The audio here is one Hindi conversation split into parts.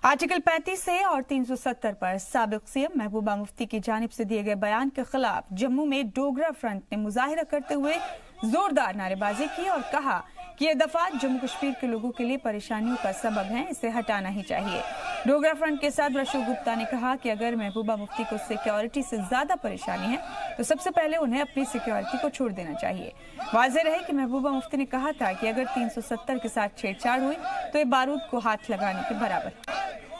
आर्टिकल 35 से और 370 पर साबिक सीएम महबूबा मुफ्ती की जानिब से दिए गए बयान के खिलाफ जम्मू में डोगरा फ्रंट ने मुजाहिरा करते हुए जोरदार नारेबाजी की और कहा कि ये दफात जम्मू कश्मीर के लोगों के लिए परेशानियों का सबब है, इसे हटाना ही चाहिए। डोगरा फ्रंट के साथ रशु गुप्ता ने कहा कि अगर महबूबा मुफ्ती को सिक्योरिटी से ज्यादा परेशानी है तो सबसे पहले उन्हें अपनी सिक्योरिटी को छोड़ देना चाहिए। वाज़ेह रहे कि महबूबा मुफ्ती ने कहा था कि अगर 370 के साथ छेड़छाड़ हुई तो ये बारूद को हाथ लगाने के बराबर है।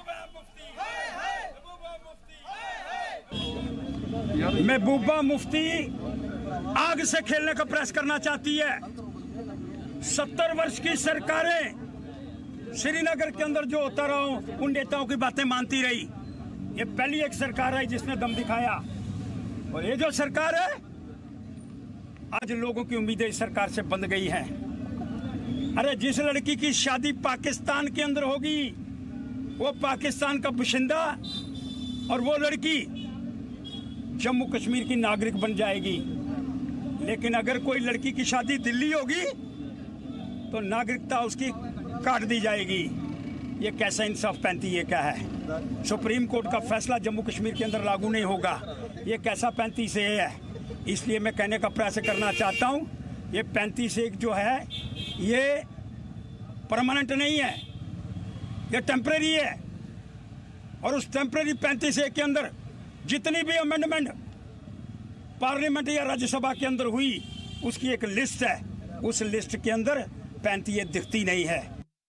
महबूबा मुफ्ती आग से खेलने का प्रयास करना चाहती है। 70 वर्ष की सरकारें श्रीनगर के अंदर जो होता रहा उन नेताओं की बातें मानती रही। ये पहली एक सरकार है जिसने दम दिखाया और ये जो सरकार है आज लोगों की उम्मीदें इस सरकार से बंध गई हैं। अरे जिस लड़की की शादी पाकिस्तान के अंदर होगी वो पाकिस्तान का बाशिंदा और वो लड़की जम्मू कश्मीर की नागरिक बन जाएगी। लेकिन अगर कोई लड़की की शादी दिल्ली होगी तो नागरिकता उसकी काट दी जाएगी। ये कैसा इंसाफ 35 ये क्या है? सुप्रीम कोर्ट का फैसला जम्मू कश्मीर के अंदर लागू नहीं होगा। ये कैसा 35 है? इसलिए मैं कहने का प्रयास करना चाहता हूँ ये 35 जो है ये परमानेंट नहीं है, ये टेम्परेरी है। और उस टेम्परेरी 35 के अंदर जितनी भी अमेंडमेंट पार्लियामेंट या राज्यसभा के अंदर हुई उसकी एक लिस्ट है, उस लिस्ट के अंदर 35 दिखती नहीं है।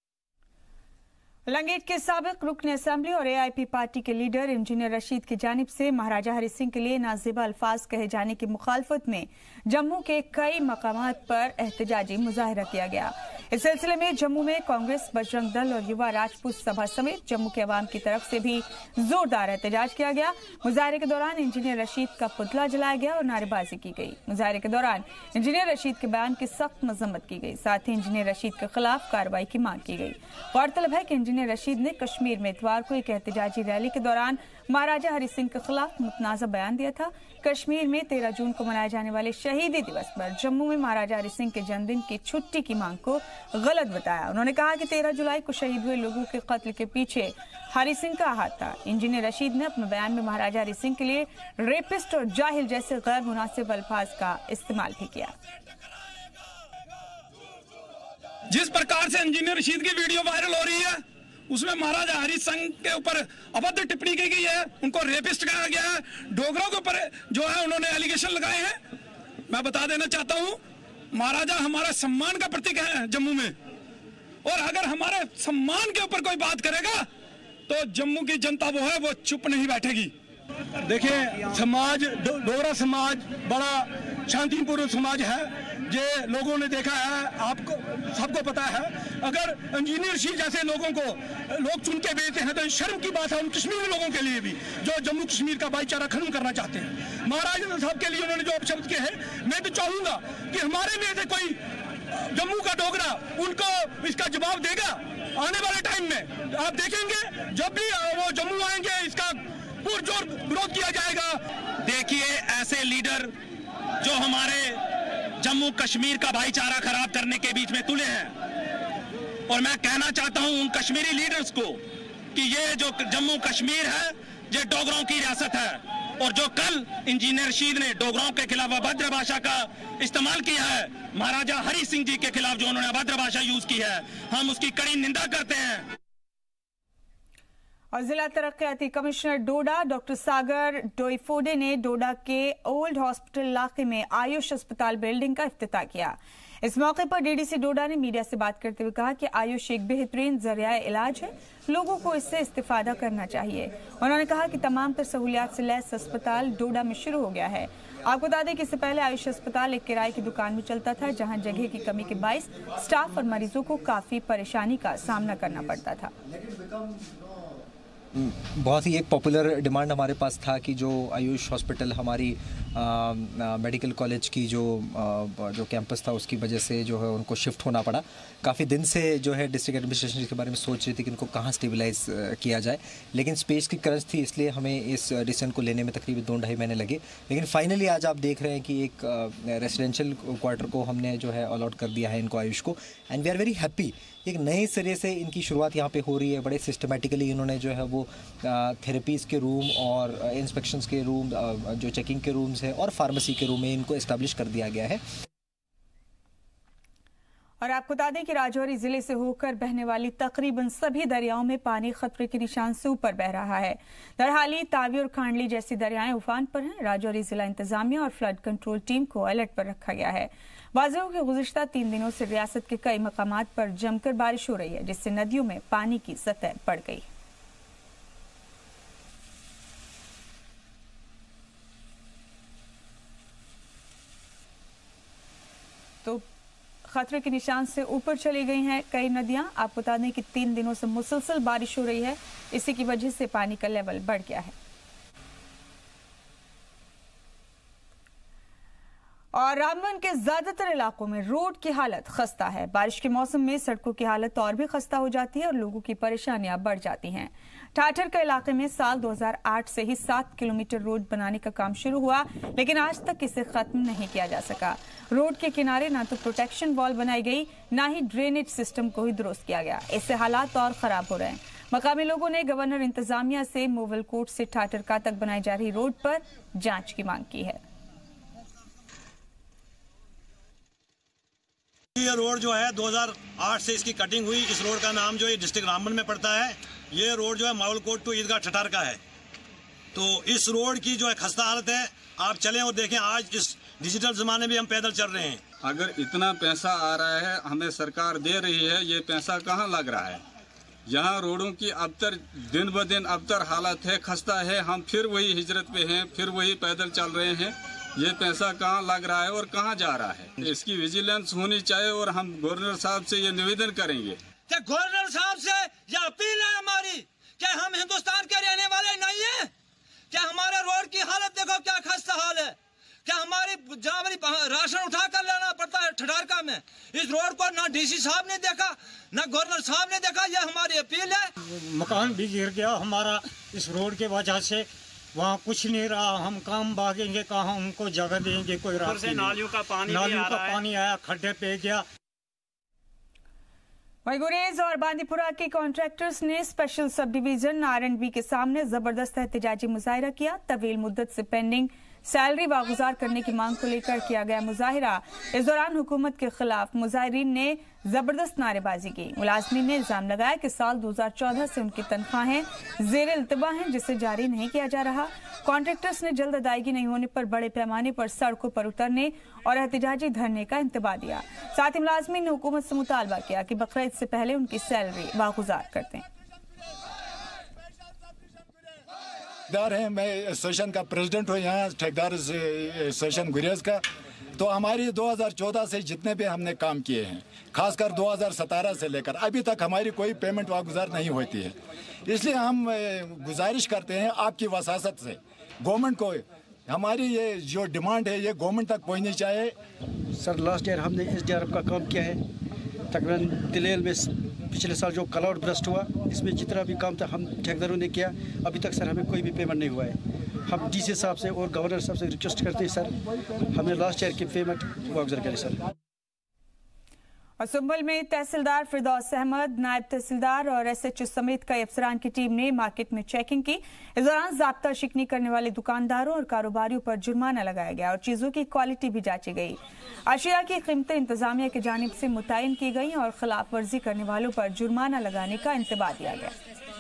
लंगेट के साबिक रुकन असेंबली और एआईपी पार्टी के लीडर इंजीनियर रशीद की जानिब से महाराजा हरि सिंह के लिए नाज़िबा अल्फाज कहे जाने की मुखालफत में जम्मू के कई मकामात पर एहतजाजी मुजाहिरा किया गया। इस सिलसिले में जम्मू में कांग्रेस, बजरंग दल और युवा राजपूत सभा समेत जम्मू के अवाम की तरफ से भी जोरदार एहतजाज किया गया। मुजाहरे के दौरान इंजीनियर रशीद का पुतला जलाया गया और नारेबाजी की गई। मुजाहरे के दौरान इंजीनियर रशीद के बयान की सख्त मजम्मत की गई। साथ ही इंजीनियर रशीद के खिलाफ कार्रवाई की मांग की गई। गौरतलब है कि इंजीनियर रशीद ने कश्मीर में इतवार को एक एहतजाजी रैली के दौरान महाराजा हरि सिंह के खिलाफ मुतनाज़ा बयान दिया था। कश्मीर में 13 जून को मनाए जाने वाले शहीदी दिवस पर जम्मू में महाराजा हरि सिंह के जन्मदिन की छुट्टी की मांग को गलत बताया। उन्होंने कहा कि 13 जुलाई को शहीद हुए लोगों के कत्ल के पीछे हरि सिंह का हाथ था। इंजीनियर रशीद ने अपने बयान में महाराजा हरि सिंह के लिए रेपिस्ट और जाहिल जैसे गैर मुनासिब अल्फाज का इस्तेमाल भी किया। जिस प्रकार से इंजीनियर रशीद की वीडियो वायरल हो रही है उसमें महाराजा हरि सिंह के ऊपर अभद्र टिप्पणी की गई है, उनको रेपिस्ट कहा गया है, डोगरों के ऊपर जो है उन्होंने एलिगेशन लगाए हैं। मैं बता देना चाहता हूं महाराजा हमारा सम्मान का प्रतीक है जम्मू में, और अगर हमारे सम्मान के ऊपर कोई बात करेगा तो जम्मू की जनता वो है वो चुप नहीं बैठेगी। देखिए समाज डोगरा समाज बड़ा शांतिपूर्ण समाज है, ये लोगों ने देखा है, आपको सबको पता है। अगर इंजीनियर रशीद जैसे लोगों को लोग चुन के भेजते हैं तो शर्म की बात है उन कश्मीरी लोगों के लिए भी जो जम्मू कश्मीर का भाईचारा खत्म करना चाहते हैं। महाराजा साहब के लिए उन्होंने जो अपशब्द किए हैं, मैं तो चाहूंगा कि हमारे में से कोई जम्मू का डोगरा उनको इसका जवाब देगा आने वाले टाइम में। आप देखेंगे जब भी वो जम्मू आएंगे इसका पुरजोर विरोध किया जाएगा। देखिए ऐसे लीडर जो हमारे जम्मू कश्मीर का भाईचारा खराब करने के बीच में तुले हैं, और मैं कहना चाहता हूं उन कश्मीरी लीडर्स को कि ये जो जम्मू कश्मीर है ये डोगरों की रियासत है, और जो कल इंजीनियर रशीद ने डोगरों के खिलाफ अभद्र भाषा का इस्तेमाल किया है, महाराजा हरि सिंह जी के खिलाफ जो उन्होंने अभद्र भाषा यूज की है, हम उसकी कड़ी निंदा करते हैं। और जिला तरक्याती कमिश्नर डोडा डॉक्टर सागर डोईफोडे ने डोडा के ओल्ड हॉस्पिटल इलाके में आयुष अस्पताल बिल्डिंग का इफ्तिताह किया। इस मौके पर डीडीसी डोडा ने मीडिया से बात करते हुए कहा कि आयुष एक बेहतरीन जरिया इलाज है, लोगों को इससे इस्तेफादा करना चाहिए। उन्होंने कहा कि तमाम तर सहूलियात से लैस अस्पताल डोडा में शुरू हो गया है। आपको बता दें कि इससे पहले आयुष अस्पताल एक किराए की दुकान में चलता था, जहां जगह की कमी के बाइस स्टाफ और मरीजों को काफी परेशानी का सामना करना पड़ता था। बहुत ही एक पॉपुलर डिमांड हमारे पास था कि जो आयुष हॉस्पिटल हमारी मेडिकल कॉलेज की जो कैंपस था उसकी वजह से जो है उनको शिफ्ट होना पड़ा। काफ़ी दिन से जो है डिस्ट्रिक्ट एडमिनिस्ट्रेशन इसके बारे में सोच रही थी कि इनको कहाँ स्टेबलाइज किया जाए, लेकिन स्पेस की क्रंच थी, इसलिए हमें इस डिसीजन को लेने में तकरीबन 2-2.5 महीने लगे। लेकिन फाइनली आज आप देख रहे हैं कि एक रेसिडेंशियल क्वार्टर को हमने जो है अलॉट कर दिया है इनको आयुष को, and we are very happy एक नए सिरे से इनकी शुरुआत यहाँ पे हो रही है। बड़े सिस्टमेटिकली इन्होंने जो है वो थेरेपीज़ के रूम और इंस्पेक्शंस के रूम, जो चेकिंग के रूम्स हैं और फार्मेसी के रूम में इनको इस्टेब्लिश कर दिया गया है। और आपको बता दें कि राजौरी जिले से होकर बहने वाली तकरीबन सभी दरियाओं में पानी खतरे के निशान से ऊपर बह रहा है। दरहाली, तावी और खांडली जैसी दरियाएं उफान पर हैं। राजौरी जिला इंतजामिया और फ्लड कंट्रोल टीम को अलर्ट पर रखा गया है। वाज़ेह हो कि गुज़िश्ता 3 दिनों से रियासत के कई मकामात पर जमकर बारिश हो रही है, जिससे नदियों में पानी की सतह बढ़ गई। तो खतरे के निशान से ऊपर चली गई हैं कई नदियां। आपको बता दें कि 3 दिनों से मुसलसल बारिश हो रही है, इसी की वजह से पानी का लेवल बढ़ गया है। और रामबन के ज्यादातर इलाकों में रोड की हालत खस्ता है। बारिश के मौसम में सड़कों की हालत और भी खस्ता हो जाती है और लोगों की परेशानियां बढ़ जाती हैं। ठाठर के इलाके में साल 2008 से ही 7 किलोमीटर रोड बनाने का काम शुरू हुआ, लेकिन आज तक इसे खत्म नहीं किया जा सका। रोड के किनारे ना तो प्रोटेक्शन वॉल बनाई गई, ना ही ड्रेनेज सिस्टम को ही दुरुस्त किया गया। इससे हालात और खराब हो रहे हैं। मकामी लोगों ने गवर्नर इंतजामिया से मोवल कोट से ठाठरका तक बनाई जा रही रोड पर जांच की मांग की है। ये रोड जो है 2008 से इसकी कटिंग हुई। इस रोड का नाम जो है डिस्ट्रिक्ट रामबन में पड़ता है। ये रोड जो है मावलकोट टू ईदगाह ठठार का है। तो इस रोड की जो है खस्ता हालत है। आप चलें और देखें, आज इस डिजिटल जमाने में हम पैदल चल रहे हैं। अगर इतना पैसा आ रहा है, हमें सरकार दे रही है, ये पैसा कहाँ लग रहा है? यहाँ रोडों की अबतर दिन ब दिन अबतर हालत है, खस्ता है। हम फिर वही हिजरत पे हैं, फिर वही पैदल चल रहे हैं। ये पैसा कहाँ लग रहा है और कहाँ जा रहा है? इसकी विजिलेंस होनी चाहिए और हम गवर्नर साहब से ये निवेदन करेंगे। क्या गवर्नर साहब से यह अपील है हमारी, क्या हम हिंदुस्तान के रहने वाले नहीं है? क्या हमारे रोड की हालत देखो क्या खस्ता हाल है? क्या हमारी जावरी राशन उठा कर लेना पड़ता है ठठारका में? इस रोड को ना डीसी साहब ने देखा, ना गवर्नर साहब ने देखा। यह हमारी अपील है। मकान भी गिर गया हमारा इस रोड के वजह से। वहाँ कुछ नहीं रहा। हम काम भागेंगे कहाँ, उनको जगह देंगे? कोई रास्ता नहीं। नालियों का पानी आया, खड्डे पे गया। वहीं गुरेज और बांदीपुरा के कॉन्ट्रैक्टर्स ने स्पेशल सब डिवीजन R&B के सामने जबरदस्त एहतजाजी मुजाहिरा किया। तवील मुद्दत से पेंडिंग सैलरी वागुजार करने की मांग को लेकर किया गया मुजाहिरा। इस दौरान हुकूमत के खिलाफ मुजाहिरीन ने जबरदस्त नारेबाजी की। मुलाजमीन ने इल्जाम लगाया कि साल 2014 से उनकी तनख्वाहें जेर इल्तबा हैं, जिसे जारी नहीं किया जा रहा। कॉन्ट्रैक्टर्स ने जल्द अदायगी नहीं होने पर बड़े पैमाने पर सड़कों पर उतरने और एहतजाजी धरने का इंतबा दिया। साथ ही मुलाजमीन ने हुकूमत से मुतालबा किया कि बकरीद से पहले उनकी सैलरी वागुजार कर दें। ठेकेदार हैं, मैं एसोसिएशन का प्रेसिडेंट हूँ यहाँ ठेकेदार एसोसिएशन गुरेज का। तो हमारी 2014 से जितने भी हमने काम किए हैं, खासकर 2017 से लेकर अभी तक हमारी कोई पेमेंट वागुजार नहीं होती है। इसलिए हम गुजारिश करते हैं आपकी वसासत से गवर्नमेंट को, हमारी ये जो डिमांड है ये गवर्नमेंट तक पहुँचनी चाहिए। सर लास्ट ईयर हमने SDRF का काम किया है। तकरीबन दिलेल में पिछले साल जो क्लाउड ब्रस्ट हुआ, इसमें जितना भी काम था हम ठेकेदारों ने किया। अभी तक सर हमें कोई भी पेमेंट नहीं हुआ है। हम DC साहब से और गवर्नर साहब से रिक्वेस्ट करते हैं सर हमें लास्ट ईयर की पेमेंट वापस करें सर। और सुंबल में तहसीलदार फिरदौस अहमद, नायब तहसीलदार और SHO समेत कई अफसरान की टीम ने मार्केट में चेकिंग की। इस दौरान ज़ाब्ता शिकनी करने वाले दुकानदारों और कारोबारियों पर जुर्माना लगाया गया और चीजों की क्वालिटी भी जांची गई। अशिया की कीमतें इंतजामिया की जानिब से मुतय्यन की गई और खिलाफ वर्जी करने वालों पर जुर्माना लगाने का इंतबा दिया गया।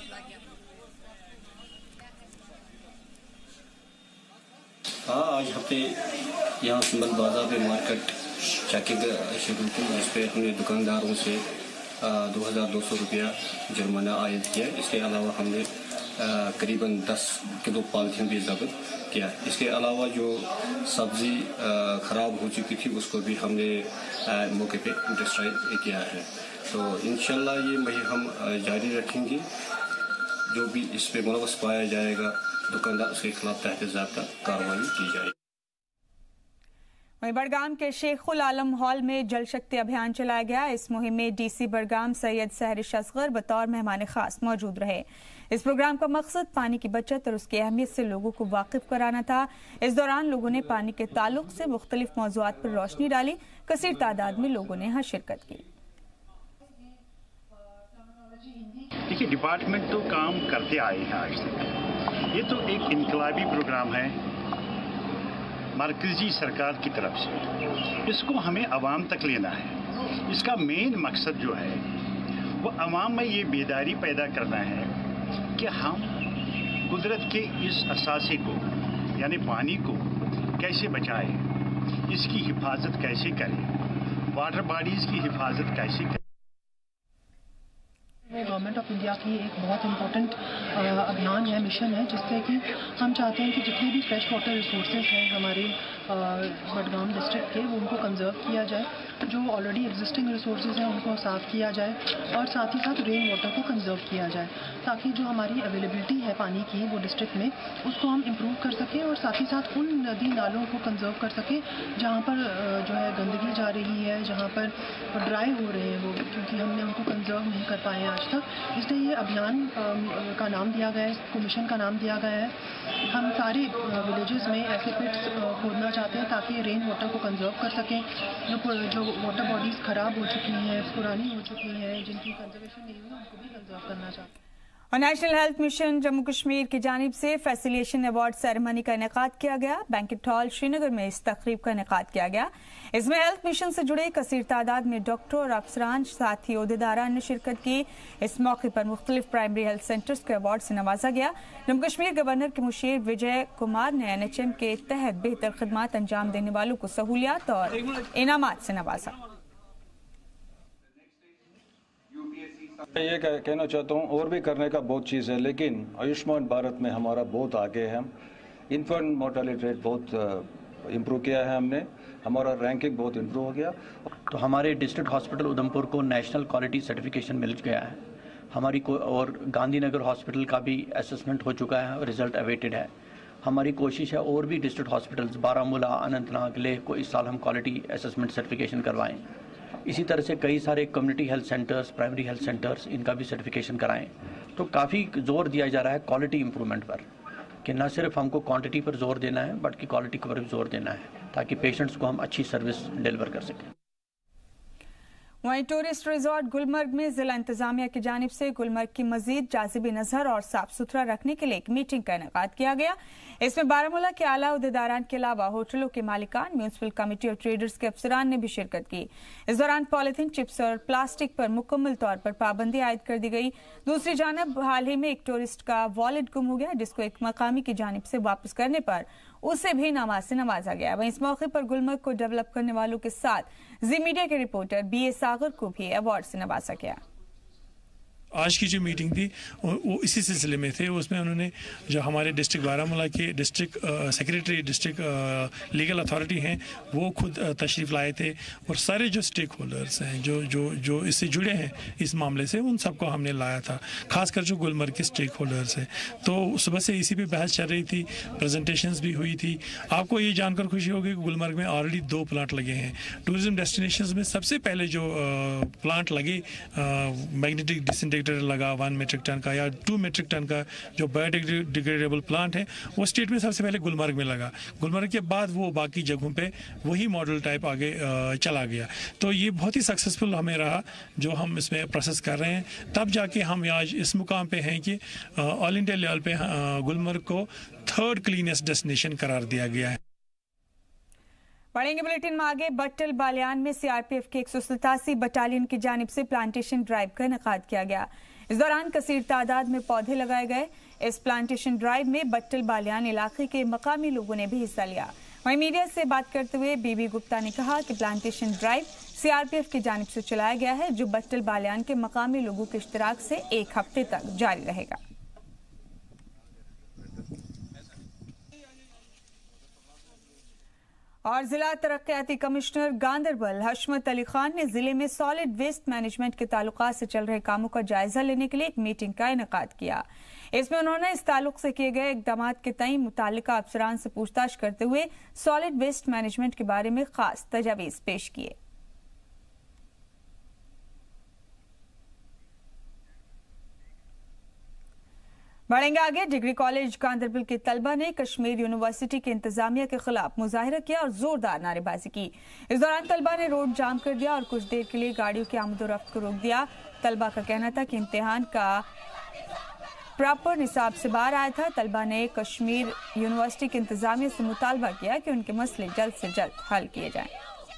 आज हफ्ते यहाँ सुंबल बाजार में मार्केट चेकिंग शुरू की, जिस पर हमने दुकानदारों से 2200 रुपया जुर्माना आयद किया। इसके अलावा हमने करीबन 10 किलो पॉलीथीन भी जब्त किया। इसके अलावा जो सब्ज़ी ख़राब हो चुकी थी उसको भी हमने मौके पे डिस्ट्रॉय किया है। तो इंशाल्लाह ये मुहिम हम जारी रखेंगे। जो भी इस पर मुलव्वस पाया जाएगा दुकानदार, उसके खिलाफ तहत ज़ाब्ता कार्रवाई की जाएगी। वहीं बड़गाम के शेखुल आलम हॉल में जल शक्ति अभियान चलाया गया। इस मुहिम में DC बड़गाम सैयद सहरिश असगर बतौर मेहमान खास मौजूद रहे। इस प्रोग्राम का मकसद पानी की बचत और उसकी अहमियत से लोगों को वाकिफ कराना था। इस दौरान लोगों ने पानी के ताल्लुक से मुख्तलिफ मौज़ूआत पर रोशनी डाली। कसीर तादाद में लोगों ने यहाँ शिरकत की। देखिए, डिपार्टमेंट तो काम करते आए हैं आज तक। ये तो एक इनकलाबी प्रोग्राम है मरकजी सरकार की तरफ से। इसको हमें आवाम तक लेना है। इसका मेन मकसद जो है वो आवाम में ये बेदारी पैदा करना है कि हम कुदरत के इस असासे को यानी पानी को कैसे बचाएं, इसकी हिफाजत कैसे करें, वाटर बॉडीज़ की हिफाजत कैसे करें। गवर्नमेंट ऑफ इंडिया की एक बहुत इम्पोर्टेंट अभियान है, मिशन है, जिससे कि हम चाहते हैं कि जितने भी फ्रेश वाटर रिसोर्सेज हैं हमारे बडगाम डिस्ट्रिक्ट के, वो उनको कंजर्व किया जाए। जो ऑलरेडी एग्जिस्टिंग रिसोर्सेज हैं उनको साफ़ किया जाए और साथ ही साथ रेन वाटर को कंजर्व किया जाए, ताकि जो हमारी अवेलेबिलिटी है पानी की वो डिस्ट्रिक्ट में, उसको हम इम्प्रूव कर सकें और साथ ही साथ उन नदी नालों को कंजर्व कर सकें जहाँ पर जो है गंदगी जा रही है, जहाँ पर ड्राई हो रहे हैं वो, क्योंकि हमने उनको कंजर्व नहीं कर पाए हैं आज तक। इसलिए ये अभियान का नाम दिया गया है, इसको मिशन का नाम दिया गया है। हम सारे विलेजेस में ऐसे पिट्स खोदना चाहते हैं ताकि रेन वाटर को कंजर्व कर सकें। जो वाटर बॉडीज़ ख़राब हो चुकी हैं, पुरानी हो चुकी हैं, जिनकी कंजर्वेशन नहीं हुई, उनको भी कंजर्व करना चाहते हैं। और national health mission Jammu Kashmir की जानिब से फैसिलिटेशन अवार्ड सेरेमनी का इनेकाद किया गया। बैंकेट हॉल श्रीनगर में इस तकरीब का इनेकाद किया गया। इसमें हेल्थ मिशन से जुड़े कसीर तादाद में डॉक्टर और अफसरान साथ ही ओहदेदारान ने शिरकत की। इस मौके पर मुख्तलिफ प्राइमरी हेल्थ सेंटर्स के अवार्ड से नवाजा गया। जम्मू कश्मीर गवर्नर के मुशीर विजय कुमार ने NHM के तहत बेहतर खदमात अंजाम देने वालों को सहूलियात और इनामात से नवाजा। मैं ये कहना चाहता हूँ, और भी करने का बहुत चीज़ है, लेकिन आयुष्मान भारत में हमारा बहुत आगे है। इन्फेंट मोर्टेलिटी रेट बहुत इम्प्रूव किया है हमने, हमारा रैंकिंग बहुत इम्प्रूव हो गया। तो हमारे डिस्ट्रिक्ट हॉस्पिटल उधमपुर को नेशनल क्वालिटी सर्टिफिकेशन मिल गया है हमारी को, और गांधीनगर हॉस्पिटल का भी असेसमेंट हो चुका है और रिजल्ट अवेटेड है। हमारी कोशिश है और भी डिस्ट्रिक्ट हॉस्पिटल्स बारामूला, अनंतनाग, लेह को इस साल हम क्वालिटी असेसमेंट सर्टिफिकेशन करवाएं। इसी तरह से कई सारे community health centres, primary health centres, इनका भी सर्टिफिकेशन कराएं। तो काफ़ी जोर दिया जा रहा है क्वालिटी इंप्रूवमेंट पर, कि न सिर्फ हमको क्वांटिटी पर जोर देना है बल्कि क्वालिटी पर भी जोर देना है, ताकि पेशेंट्स को हम अच्छी सर्विस डिलीवर कर सकें। वहीं टूरिस्ट रिजॉर्ट गुलमर्ग में जिला इंतजामिया की जानिब से गुलमर्ग की मजीद जाज़िब नज़र और साफ सुथरा रखने के लिए एक मीटिंग का इनेकाद किया गया। इसमें बारामूला के आला उहदेदारान के अलावा होटलों के मालिकान, म्यूनिसिपल कमेटी और ट्रेडर्स के अफसरान ने भी शिरकत की। इस दौरान पॉलिथीन, चिप्स और प्लास्टिक पर मुकम्मल तौर पर पाबंदी आयद कर दी गई। दूसरी जानब हाल ही में एक टूरिस्ट का वॉलेट गुम हो गया, जिसको एक मकामी की जानिब से वापस करने पर उसे भी नवाज से नवाजा गया। वहीं इस मौके पर गुलमर्ग को डेवलप करने वालों के साथ जी मीडिया के रिपोर्टर BA सागर को भी अवार्ड से नवाजा गया। आज की जो मीटिंग थी वो इसी सिलसिले में थे। उसमें उन्होंने जो हमारे डिस्ट्रिक्ट बारामूला के district secretary, district legal authority हैं, वो खुद तशरीफ़ लाए थे और सारे जो स्टेक होल्डर्स हैं जो इससे जुड़े हैं इस मामले से, उन सबको हमने लाया था, खासकर जो गुलमर्ग के स्टेक होल्डर्स हैं। तो सुबह से इसी पे बहस चल रही थी, प्रेजेंटेशंस भी हुई थी। आपको ये जानकर खुशी होगी कि गुलमर्ग में ऑलरेडी 2 प्लांट लगे हैं। टूरिज्म डेस्टिनेशंस में सबसे पहले जो प्लांट लगे, मैग्नेटिक डिसइंटीग्रेटर लगा 1 मीट्रिक टन का या 2 मीट्रिक टन का जो बायोडिग्रेडेबल प्लांट है, वो स्टेट में सबसे पहले गुलमर्ग में लगा। गुलमर्ग के बाद वो बाकी जगहों पे वही मॉडल टाइप आगे चला गया। तो ये बहुत ही सक्सेसफुल हमें रहा जो हम इसमें प्रोसेस कर रहे हैं। तब जाके हम आज इस मुकाम पे हैं कि ऑल इंडिया लेवल पे गुलमर्ग को 3rd क्लीनेस्ट डेस्टिनेशन करार दिया गया है। बढ़ेंगे बुलेटिन में आगे। बट्टल बालियान में CRPF के 187 बटालियन की जानिब से प्लांटेशन ड्राइव का इनेकाद किया गया। इस दौरान कसीर तादाद में पौधे लगाए गए। इस प्लांटेशन ड्राइव में बट्टल बालियान इलाके के मकामी लोगों ने भी हिस्सा लिया। वहीं मीडिया से बात करते हुए बीबी गुप्ता ने कहा कि प्लांटेशन ड्राइव CRPF की जानिब से चलाया गया है, जो बट्टल बालियान के मकामी लोगों के इश्तिराक से 1 हफ्ते तक जारी रहेगा। और जिला तरक्याती कमिश्नर गांदरबल हशमत अली खान ने जिले में सॉलिड वेस्ट मैनेजमेंट के ताल्लुकात से चल रहे कामों का जायजा लेने के लिए एक मीटिंग का इनेकाद किया। इसमें उन्होंने इस ताल्लुक से किए गए इक़दामात के तई मुताल्लिका अफसरान से पूछताछ करते हुए सॉलिड वेस्ट मैनेजमेंट के बारे में खास तजावीज़ पेश किए। बढ़ेंगे आगे। डिग्री कॉलेज गांदरबल के तलबा ने कश्मीर यूनिवर्सिटी के इंतजामिया के खिलाफ मुजाहिरा किया और जोरदार नारेबाजी की। इस दौरान तलबा ने रोड जाम कर दिया और कुछ देर के लिए गाड़ियों की आमदोरफ्त को रोक दिया। तलबा का कहना था कि इम्तिहान का प्रॉपर निसाब से बाहर आया था। तलबा ने कश्मीर यूनिवर्सिटी की इंतजामिया से मुतालबा किया कि उनके मसले जल्द से जल्द हल किए जाएं।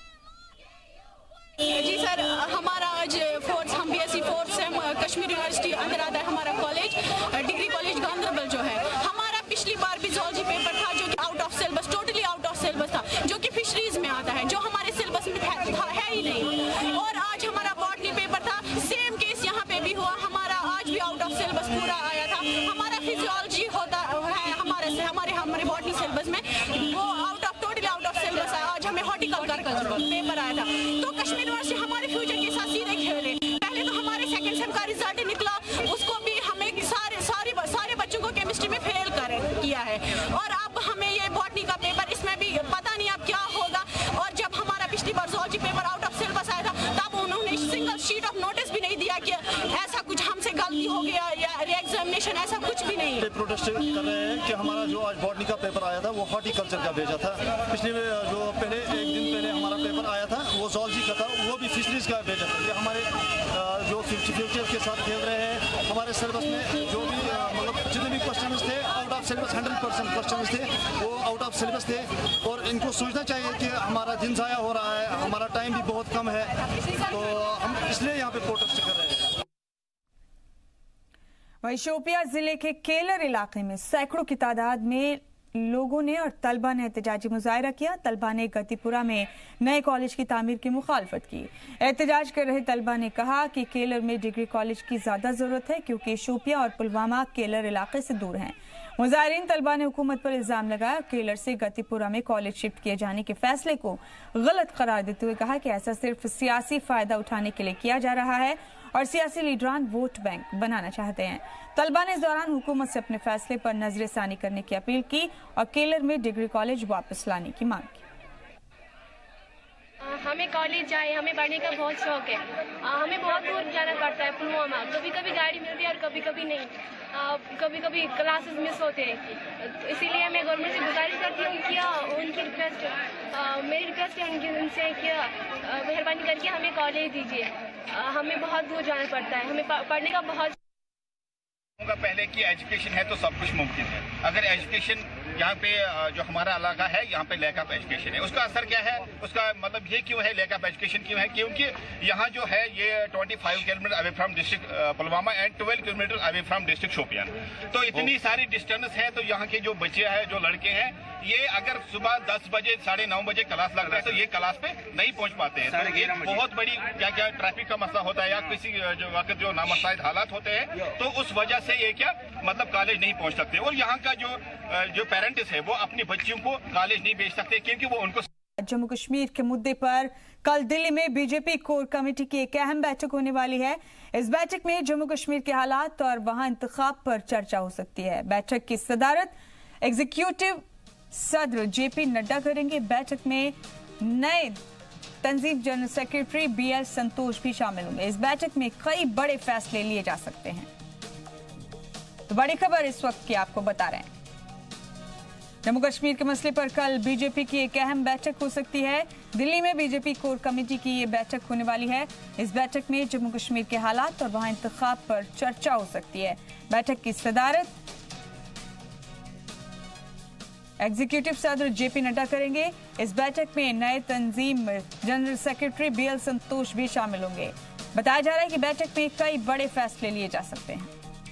जी सर, हमारा आज हम BSc fourth sem Kashmir university अंदर आता है हमारा कॉलेज, डिग्री कॉलेज गांधरबल जो है। हमारा पिछली बार भी ज़ूलॉजी पेपर था जो कि out of syllabus, totally out of syllabus था, जो कि फिशरीज में आता है, जो हमारे सिलेबस में है ही नहीं। और आज हमारा बॉटनी पेपर था, सेम केस यहाँ पे भी हुआ, हमारा आज भी आउट ऑफ सिलेबस पूरा आया था। हमारा फिजियोलॉजी होता है हमारे बॉटनी सिलेबस में, वो टोटली आउट ऑफ सिलेबस आया। आज हमें हॉर्टिकल्चर का पेपर आया था। तो कश्मीर यूनिवर्सिटी हमारे फ्यूचर के साथ सीधे खेले। पहले तो हमारे सेकंड सेम का रिजल्ट निकला, उसको भी हमें सारे बच्चों को केमिस्ट्री में फेल किया है। और अब हमें ये बॉटनी का पेपर, इसमें भी पता नहीं अब क्या होगा। और जब हमारा पिछली बार zoology paper out of syllabus आया था, तब उन्होंने सिंगल शीट ऑफ नोटिस भी नहीं दिया कि ऐसा कुछ हमसे गलती हो गया या रीएग्जामिनेशन, ऐसा कुछ भी नहीं। प्रोटेस्ट कर रहे हैं कि हमारा जो आज बॉटनी का पेपर आया था वो हॉर्टिकल्चर का भेजा था। पिछले जो पहले एक दिन पहले हमारा पेपर आया था वो ज़ूलॉजी का था, वो भी फिशरीज का भेजा था। ये हमारे जो फ्यूचर के साथ खेल रहे हैं। हमारे सिलेबस में जो भी मतलब जितने भी क्वेश्चन थे आउट ऑफ सिलेबस, 100% क्वेश्चन थे वो आउट ऑफ सिलेबस थे। और इनको सोचना चाहिए कि हमारा दिन ज़ाया हो रहा है, हमारा टाइम भी बहुत कम है, तो हम इसलिए यहाँ पे प्रोटेस्ट कर रहे हैं। वहीं शोपियां जिले के केलर इलाके में सैकड़ों की तादाद में लोगों ने और तलबा ने एहतजाजी मुजाहरा किया। तलबा ने गतिपुरा में नए कॉलेज की तामीर की मुखालफत की। एहतजाज कर रहे तलबा ने कहा कि केलर में डिग्री कॉलेज की ज्यादा जरूरत है क्योंकि शोपियां और पुलवामा केलर इलाके से दूर हैं। मुजाहिरीन तलबा ने हुकूमत पर इल्जाम लगाया, केलर से गतिपुरा में कॉलेज शिफ्ट किए जाने के फैसले को गलत करार देते हुए कहा कि ऐसा सिर्फ सियासी फायदा उठाने के लिए किया जा रहा है और सियासी लीडरान वोट बैंक बनाना चाहते हैं। तलबा ने इस दौरान हुकूमत से अपने फैसले पर नजरसानी करने की अपील की और केलर में डिग्री कॉलेज वापस लाने की मांग की। हमें कॉलेज जाए, हमें पढ़ने का बहुत शौक है। हमें बहुत दूर जाना पड़ता है पुलवामा, कभी कभी गाड़ी मिलती है और कभी कभी नहीं, कभी कभी क्लासेस मिस होते हैं। इसीलिए मैं गवर्नमेंट से गुजारिश करती हूँ कि उनकी रिक्वेस्ट, मेरी रिक्वेस्ट है उनसे कि मेहरबानी करके हमें कॉलेज दीजिए। हमें बहुत दूर जाना पड़ता है, हमें पढ़ने का बहुत पहले की एजुकेशन है तो सब कुछ मुमकिन है। अगर एजुकेशन यहाँ पे जो हमारा इलाका है यहाँ पे लैक ऑफ एजुकेशन है, उसका असर क्या है, उसका मतलब ये क्यों है, लैक ऑफ एजुकेशन क्यों है? क्योंकि यहाँ जो है ये 25 kilometre away from district Pulwama and 12 kilometre away from district Shopian. तो इतनी सारी डिस्टेंस है, तो यहाँ के जो बच्चे हैं, जो लड़के हैं, ये अगर सुबह 10 बजे 9:30 बजे क्लास लग रहा है तो ये क्लास पे नहीं पहुंच पाते हैं। तो एक बहुत बड़ी क्या ट्रैफिक का मसला होता है या किसी जो वक्त जो नामसाइद हालात होते हैं, तो उस वजह से ये क्या मतलब कॉलेज नहीं पहुंच सकते। और यहाँ का जो पेरेंट्स है वो अपनी बच्चियों को कॉलेज नहीं भेज सकते क्योंकि वो उनको। जम्मू कश्मीर के मुद्दे पर कल दिल्ली में बीजेपी कोर कमेटी की एक अहम बैठक होने वाली है। इस बैठक में जम्मू कश्मीर के हालात और वहां इंतखाब पर चर्चा हो सकती है। बैठक की सदारत एग्जीक्यूटिव सदर जेपी नड्डा करेंगे। बैठक में नए तंजीम जनरल सेक्रेटरी BL संतोष भी शामिल होंगे। इस बैठक में कई बड़े फैसले लिए जा सकते हैं। तो बड़ी खबर इस वक्त की आपको बता रहे हैं। जम्मू कश्मीर के मसले पर कल बीजेपी की एक अहम बैठक हो सकती है। दिल्ली में बीजेपी कोर कमेटी की ये बैठक होने वाली है। इस बैठक में जम्मू कश्मीर के हालात और वहां इंतखाब पर चर्चा हो सकती है। बैठक की सदारत एग्जीक्यूटिव सदर जेपी नड्डा करेंगे। इस बैठक में नए तंजीम जनरल सेक्रेटरी BL संतोष भी शामिल होंगे। बताया जा रहा है कि बैठक में कई बड़े फैसले लिए जा सकते हैं।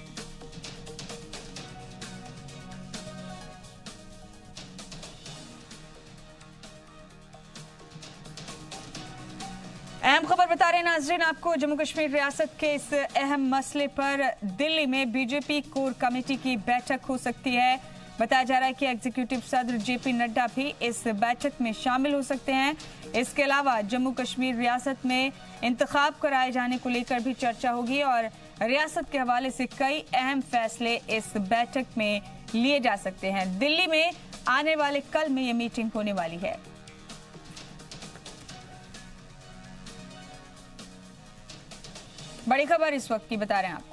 अहम खबर बता रहे हैं नाजरीन आपको, जम्मू कश्मीर रियासत के इस अहम मसले पर दिल्ली में बीजेपी कोर कमेटी की बैठक हो सकती है। बताया जा रहा है कि एग्जीक्यूटिव सदर जेपी नड्डा भी इस बैठक में शामिल हो सकते हैं। इसके अलावा जम्मू कश्मीर रियासत में इंतखाब कराए जाने को लेकर भी चर्चा होगी और रियासत के हवाले से कई अहम फैसले इस बैठक में लिए जा सकते हैं। दिल्ली में आने वाले कल में ये मीटिंग होने वाली है। बड़ी खबर इस वक्त की बता रहे हैं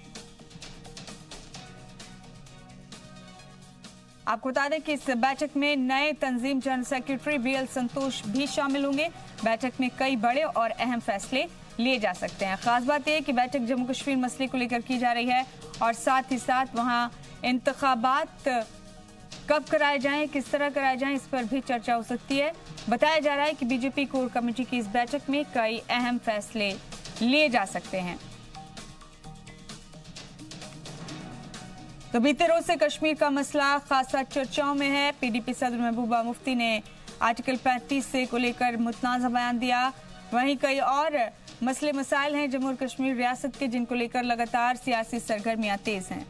आपको बता दें कि इस बैठक में नए तंजीम जनरल सेक्रेटरी BL संतोष भी शामिल होंगे। बैठक में कई बड़े और अहम फैसले लिए जा सकते हैं। खास बात यह कि बैठक जम्मू कश्मीर मसले को लेकर की जा रही है और साथ ही साथ वहां इंतखाबात कब कराए जाएं, किस तरह कराए जाएं, इस पर भी चर्चा हो सकती है। बताया जा रहा है कि बीजेपी कोर कमेटी की इस बैठक में कई अहम फैसले लिए जा सकते हैं। तो बीते रोज से कश्मीर का मसला खासा चर्चाओं में है। पीडीपी सदर महबूबा मुफ्ती ने आर्टिकल 35 से को लेकर मुतनाज़ा बयान दिया। वहीं कई और मसले मसाइल हैं जम्मू और कश्मीर रियासत के, जिनको लेकर लगातार सियासी सरगर्मियां तेज हैं।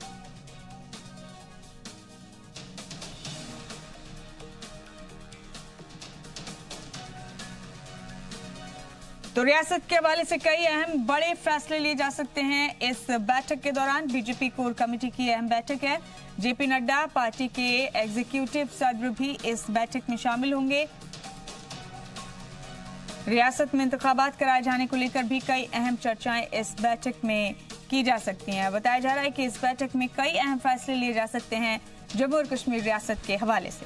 तो रियासत के हवाले से कई अहम बड़े फैसले लिए जा सकते हैं इस बैठक के दौरान। बीजेपी कोर कमेटी की अहम बैठक है। जेपी नड्डा पार्टी के एग्जीक्यूटिव सदर भी इस बैठक में शामिल होंगे। रियासत में इंतखाबात कराए जाने को लेकर भी कई अहम चर्चाएं इस बैठक में की जा सकती हैं। बताया जा रहा है कि इस बैठक में कई अहम फैसले लिए जा सकते हैं जम्मू और कश्मीर रियासत के हवाले से।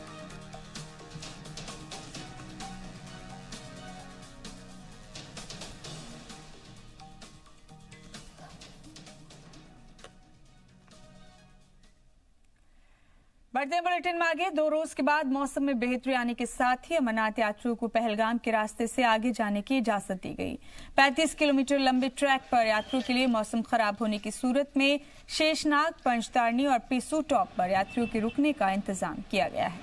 बढ़ते बुलेटिन में आगे। 2 रोज के बाद मौसम में बेहतरी आने के साथ ही अमरनाथ यात्रियों को पहलगाम के रास्ते से आगे जाने की इजाजत दी गई। 35 किलोमीटर लंबे ट्रैक पर यात्रियों के लिए मौसम खराब होने की सूरत में शेषनाग, पंचतारनी और पिसू टॉप पर यात्रियों के रुकने का इंतजाम किया गया है।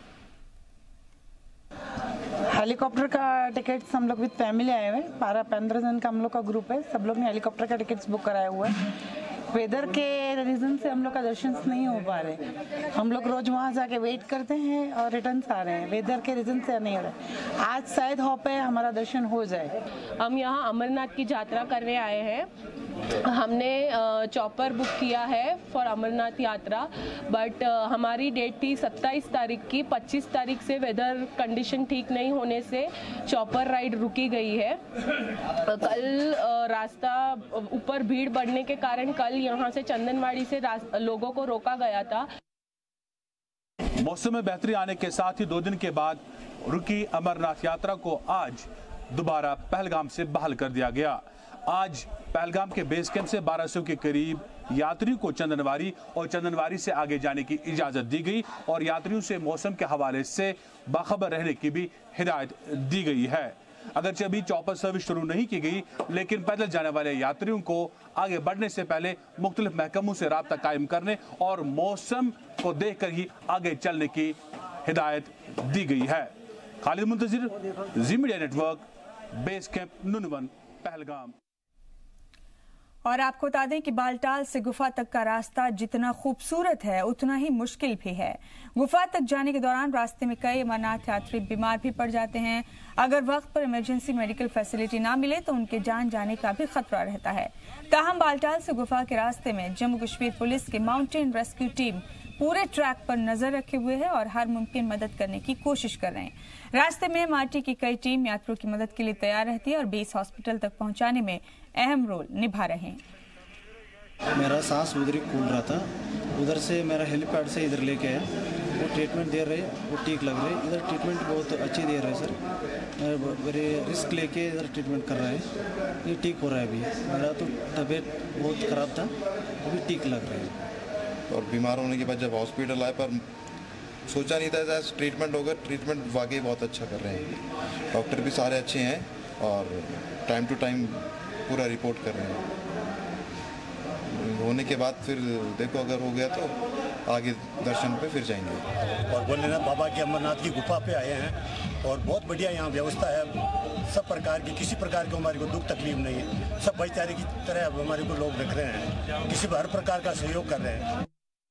हेलीकॉप्टर का टिकट्स हम लोग विद फैमिली आए हुए हैं। 12-15 जन का हम लोग का ग्रुप है। सब लोग ने हेलीकॉप्टर का टिकट्स बुक कराया हुआ है। वेदर के रीजन से हम लोग का दर्शन नहीं हो पा रहे। हम लोग रोज वहाँ जाके वेट करते हैं और रिटर्न आ रहे हैं। वेदर के रीजन से नहीं हो रहा है। आज शायद होप है हमारा दर्शन हो जाए। हम यहाँ अमरनाथ की यात्रा करने आए हैं। हमने चॉपर बुक किया है फॉर अमरनाथ यात्रा, बट हमारी डेट थी 27 तारीख की। 25 तारीख से वेदर कंडीशन ठीक नहीं होने से चॉपर राइड रुकी गई है। कल रास्ता ऊपर भीड़ बढ़ने के कारण कल यहाँ से चंदनवाड़ी से लोगों को रोका गया था। मौसम में बेहतरी आने के साथ ही 2 दिन के बाद रुकी अमरनाथ यात्रा को आज दोबारा पहलगाम से बहाल कर दिया गया। आज पहलगाम के बेस कैंप से 1200 के करीब यात्रियों को चंदनवाड़ी और चंदनवाड़ी से आगे जाने की इजाजत दी गई और यात्रियों से मौसम के हवाले से बाखबर रहने की भी हिदायत दी गई है। अगरचे अभी चॉपर सर्विस शुरू नहीं की गई, लेकिन पैदल जाने वाले यात्रियों को आगे बढ़ने से पहले मुख्तलिफ महकमों से राब्ता कायम करने और मौसम को देखकर ही आगे चलने की हिदायत दी गई है। Khalid Muntazir, Zee media network, base camp Nunwan, Pahalgam. और आपको बता दें कि बालटाल से गुफा तक का रास्ता जितना खूबसूरत है उतना ही मुश्किल भी है। गुफा तक जाने के दौरान रास्ते में कई अमरनाथ यात्री बीमार भी पड़ जाते हैं। अगर वक्त पर इमरजेंसी मेडिकल फैसिलिटी ना मिले तो उनके जान जाने का भी खतरा रहता है। ताहम बालटाल से गुफा के रास्ते में जम्मू कश्मीर पुलिस की माउंटेन रेस्क्यू टीम पूरे ट्रैक पर नजर रखे हुए है और हर मुमकिन मदद करने की कोशिश कर रहे हैं। रास्ते में MRT की कई टीम यात्रियों की मदद के लिए तैयार रहती है और बेस हॉस्पिटल तक पहुंचाने में अहम रोल निभा रहे हैं। मेरा सांस उधर ही फूल रहा था, उधर से मेरा हेलीपैड से इधर लेके आया। वो ट्रीटमेंट दे रहे, वो ठीक लग रहे। इधर ट्रीटमेंट बहुत अच्छी दे रहे सर। मेरे रिस्क लेके इधर ट्रीटमेंट कर रहा है, ये ठीक हो रहा है। अभी मेरा तो तबीयत बहुत ख़राब था, अभी ठीक लग रहा है। और बीमार होने के बाद जब हॉस्पिटल आए पर सोचा नहीं था ऐसा ट्रीटमेंट होगा। ट्रीटमेंट वाकई बहुत अच्छा कर रहे हैं। डॉक्टर भी सारे अच्छे हैं और टाइम टू टाइम पूरा रिपोर्ट कर रहे हैं। होने के बाद फिर देखो अगर हो गया तो आगे दर्शन पे फिर जाएंगे। और भोलेनाथ बाबा के अमरनाथ की गुफा पे आए हैं और बहुत बढ़िया यहाँ व्यवस्था है। सब प्रकार की किसी प्रकार की हमारे को दुख तकलीफ नहीं है। सब भाईचारे की तरह हमारे को लोग रख रहे हैं, किसी हर प्रकार का सहयोग कर रहे हैं।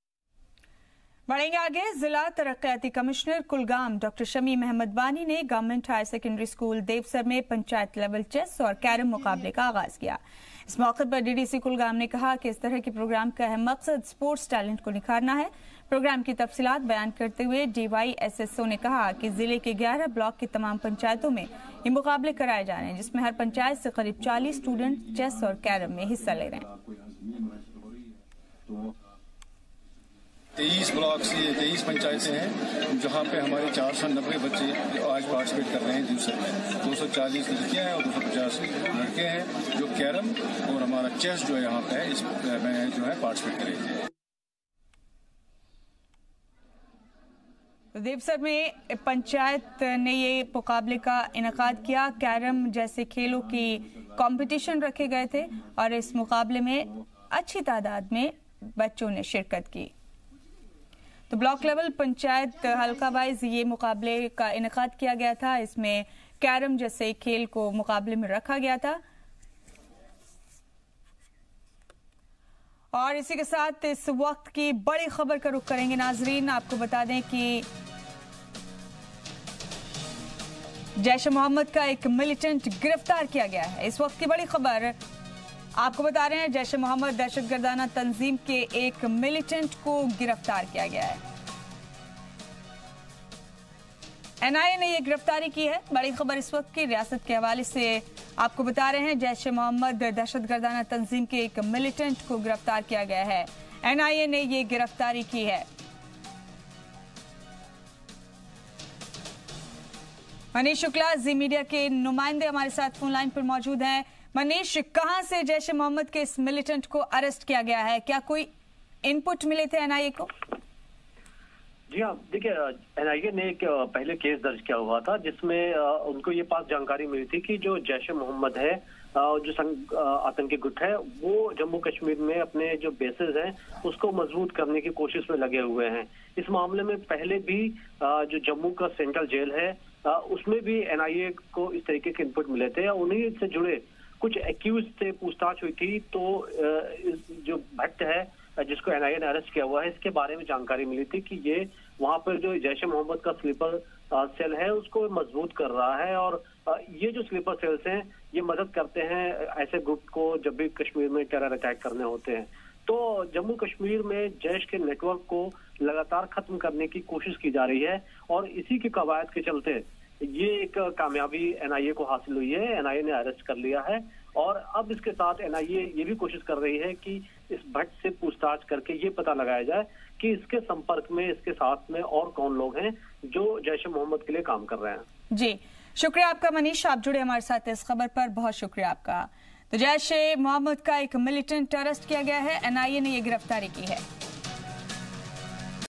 बढ़ेंगे आगे। जिला तरक्याती कमिश्नर कुलगाम डॉक्टर शमीम अहमद वानी ने government higher secondary school Devsar में पंचायत लेवल चेस और कैरम मुकाबले का आगाज किया। इस मौके पर DDC कुलगाम ने कहा कि इस तरह के प्रोग्राम का अहम मकसद स्पोर्ट्स टैलेंट को निखारना है। प्रोग्राम की तफसीलात बयान करते हुए DYSSO ने कहा कि जिले के 11 ब्लॉक की तमाम पंचायतों में ये मुकाबले कराए जा रहे हैं, जिसमें हर पंचायत से करीब 40 स्टूडेंट चेस और कैरम में हिस्सा ले रहे हैं। 23 ब्लॉक से 23 पंचायतें हैं जहां पे हमारे 490 बच्चे आज पार्टिसिपेट कर रहे हैं दिवस में। 240 लड़कियां हैं और 250 लड़के हैं जो कैरम और हमारा चेस जो है यहाँ पे है इसमें जो है पार्टिसिपेट करेंगे। देवसर में पंचायत ने ये मुकाबले का इनेकाद किया। कैरम जैसे खेलों की कंपटीशन रखे गए थे और इस मुकाबले में अच्छी तादाद में बच्चों ने शिरकत की। तो ब्लॉक लेवल पंचायत हल्का वाइज ये मुकाबले का इनेकाद किया गया था। इसमें कैरम जैसे खेल को मुकाबले में रखा गया था। और इसी के साथ इस वक्त की बड़ी खबर का रुख करेंगे नाजरीन। आपको बता दें कि जैश मोहम्मद का एक मिलिटेंट गिरफ्तार किया गया है। इस वक्त की बड़ी खबर आपको बता रहे हैं, जैश मोहम्मद दहशतगर्दाना तंजीम के एक मिलिटेंट को गिरफ्तार किया गया है। एनआईए ने यह गिरफ्तारी की है। बड़ी खबर इस वक्त की रियासत के हवाले से आपको बता रहे हैं, जैश मोहम्मद दहशतगर्दाना तंजीम के एक मिलिटेंट को गिरफ्तार किया गया है। एनआईए ने यह गिरफ्तारी की है। मनीष शुक्ला जी मीडिया के नुमाइंदे हमारे साथ फोन लाइन पर मौजूद हैं। मनीष, कहां से जैश मोहम्मद के इस मिलिटेंट को अरेस्ट किया गया है? क्या कोई इनपुट मिले थे एनआईए को? जी हाँ, देखिए एनआईए ने एक पहले केस दर्ज किया हुआ था जिसमें उनको ये पास जानकारी मिली थी कि जो जैश मोहम्मद है, जो आतंकी गुट है, वो जम्मू कश्मीर में अपने जो बेसेस हैं उसको मजबूत करने की कोशिश में लगे हुए हैं। इस मामले में पहले भी जो जम्मू का सेंट्रल जेल है उसमें भी एनआईए को इस तरीके के इनपुट मिले थे। उन्हीं से जुड़े कुछ एक्यूज से पूछताछ हुई थी तो जो भट्ट है जिसको एनआईए ने अरेस्ट किया हुआ है, इसके बारे में जानकारी मिली थी कि ये वहां पर जो जैश मोहम्मद का स्लीपर सेल है उसको मजबूत कर रहा है। और ये जो स्लीपर सेल्स हैं ये मदद करते हैं ऐसे ग्रुप को जब भी कश्मीर में टेरर अटैक करने होते हैं। तो जम्मू कश्मीर में जैश के नेटवर्क को लगातार खत्म करने की कोशिश की जा रही है और इसी की कवायद के चलते ये एक कामयाबी एनआईए को हासिल हुई है। एनआईए ने अरेस्ट कर लिया है और अब इसके साथ एनआईए ये भी कोशिश कर रही है कि इस भट्ट से पूछताछ करके ये पता लगाया जाए कि इसके संपर्क में, इसके साथ में और कौन लोग हैं जो जैश मोहम्मद के लिए काम कर रहे हैं। जी, शुक्रिया आपका मनीष, आप जुड़े हमारे साथ इस खबर पर, बहुत शुक्रिया आपका। तो जैश मोहम्मद का एक मिलिटेंट अरेस्ट किया गया है। एनआईए ने यह गिरफ्तारी की है।